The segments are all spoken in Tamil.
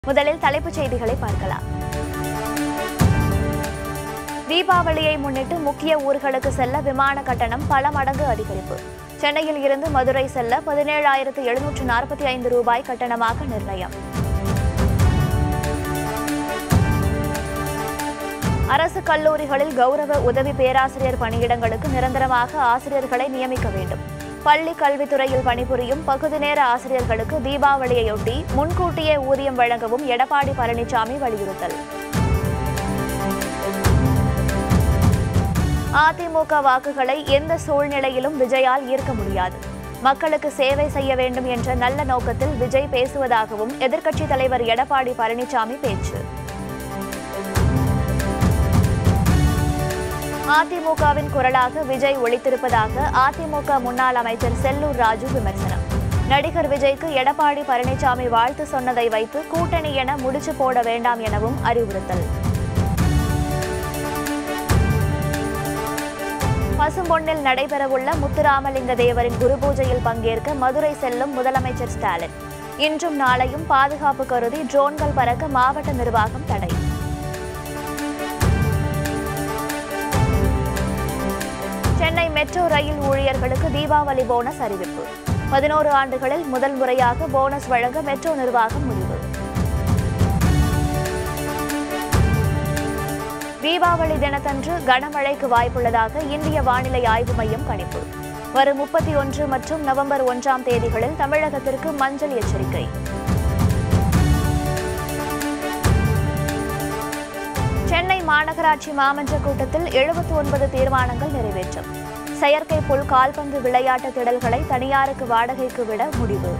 முதலில் தலைப்புச் செய்திகளை பார்க்கலாம். தீபாவளியை முன்னிட்டு முக்கிய ஊர்களுக்கு செல்ல விமான கட்டணம் பல மடங்கு அதிகரிப்பு. சென்னையில் இருந்து மதுரை செல்ல 17,745 ரூபாய் கட்டணமாக நிர்ணயம். அரசு கல்லூரிகளில் கௌரவ உதவி பேராசிரியர் பணியிடங்களுக்கு நிரந்தரமாக ஆசிரியர்களை நியமிக்க வேண்டும். பள்ளி கல்வித்துறையில் பணிபுரியும் பகுதி நேர ஆசிரியர்களுக்கு தீபாவளியையொட்டி முன்கூட்டியே ஊதியம் வழங்கவும் எடப்பாடி பழனிசாமி வலியுறுத்தல். அதிமுக வாக்குகளை எந்த சூழ்நிலையிலும் விஜயால் ஈர்க்க முடியாது. மக்களுக்கு சேவை செய்ய வேண்டும் என்ற நல்ல நோக்கத்தில் விஜய் பேசுவதாகவும் எதிர்க்கட்சித் தலைவர் எடப்பாடி பழனிசாமி பேச்சு. அதிமுகவின் குரலாக விஜய் ஒலித்திருப்பதாக அதிமுக முன்னாள் அமைச்சர் செல்லூர் ராஜு விமர்சனம். நடிகர் விஜய்க்கு எடப்பாடி பழனிசாமி வாழ்த்து சொன்னதை வைத்து கூட்டணி என முடிச்சு போட வேண்டாம் எனவும் அறிவுறுத்தல். பசும்பொன்னில் நடைபெறவுள்ள முத்துராமலிங்க தேவரின் குருபூஜையில் பங்கேற்க மதுரை செல்லும் முதலமைச்சர் ஸ்டாலின். இன்றும் நாளையும் பாதுகாப்பு கருதி ட்ரோன்கள் பறக்க மாவட்ட நிர்வாகம் தடை. சென்னை மெட்ரோ ரயில் ஊழியர்களுக்கு தீபாவளி போனஸ் அறிவிப்பு. 11 ஆண்டுகளில் முதல் முறையாக போனஸ் வழங்க மெட்ரோ நிர்வாகம் முடிவு. தீபாவளி தினத்தன்று கனமழைக்கு வாய்ப்புள்ளதாக இந்திய வானிலை ஆய்வு மையம் கணிப்பு. வரும் 31 மற்றும் நவம்பர் 1ஆம் தேதிகளில் தமிழகத்திற்கு மஞ்சள் எச்சரிக்கை. சென்னை மாநகராட்சி மாமன்ற கூட்டத்தில் 79 தீர்மானங்கள் நிறைவேற்றம். செயற்கை புல் கால்பந்து விளையாட்டு திடல்களை தனியாருக்கு வாடகைக்கு விட முடிவு.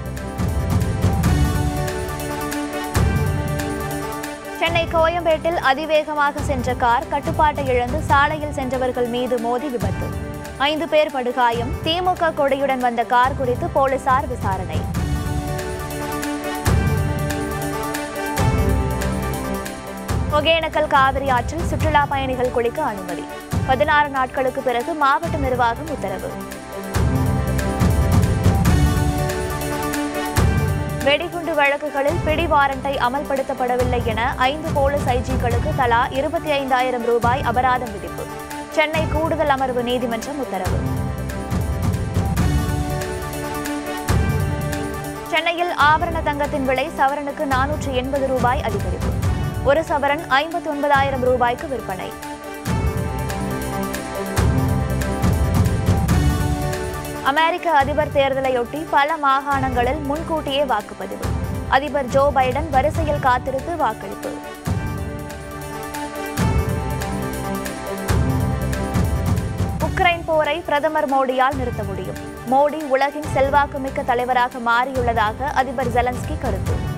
சென்னை கோயம்பேட்டில் அதிவேகமாக சென்ற கார் கட்டுப்பாட்டை இழந்து சாலையில் சென்றவர்கள் மீது மோதி விபத்து. 5 பேர் படுகாயம். திமுக கொடியுடன் வந்த கார் குறித்து போலீசார் விசாரணை. ஒகேனக்கல் காவிரி ஆற்றில் சுற்றுலா பயணிகள் குளிக்க அனுமதி. 16 நாட்களுக்கு பிறகு மாவட்ட நிர்வாகம் உத்தரவு. வெடிகுண்டு வழக்குகளில் பிடி வாரண்டை அமல்படுத்தப்படவில்லை என 5 போலீஸ் ஐஜிக்களுக்கு தலா 25,000 ரூபாய் அபராதம் விதிப்பு. சென்னை கூடுதல் அமர்வு நீதிமன்றம் உத்தரவு. சென்னையில் ஆபரண தங்கத்தின் விலை சவரனுக்கு 480 ரூபாய் அதிகரிப்பு. ஒரு சவரன் 59,000 ரூபாய்க்கு விற்பனை. அமெரிக்க அதிபர் தேர்தலையொட்டி பல மாகாணங்களில் முன்கூட்டியே வாக்குப்பதிவு. அதிபர் ஜோ பைடன் வரிசையில் காத்திருந்து வாக்களிப்பு. உக்ரைன் போரை பிரதமர் மோடியால் நிறுத்த முடியும். மோடி உலகின் செல்வாக்குமிக்க தலைவராக மாறியுள்ளதாக அதிபர் ஜெலன்ஸ்கி கருத்து.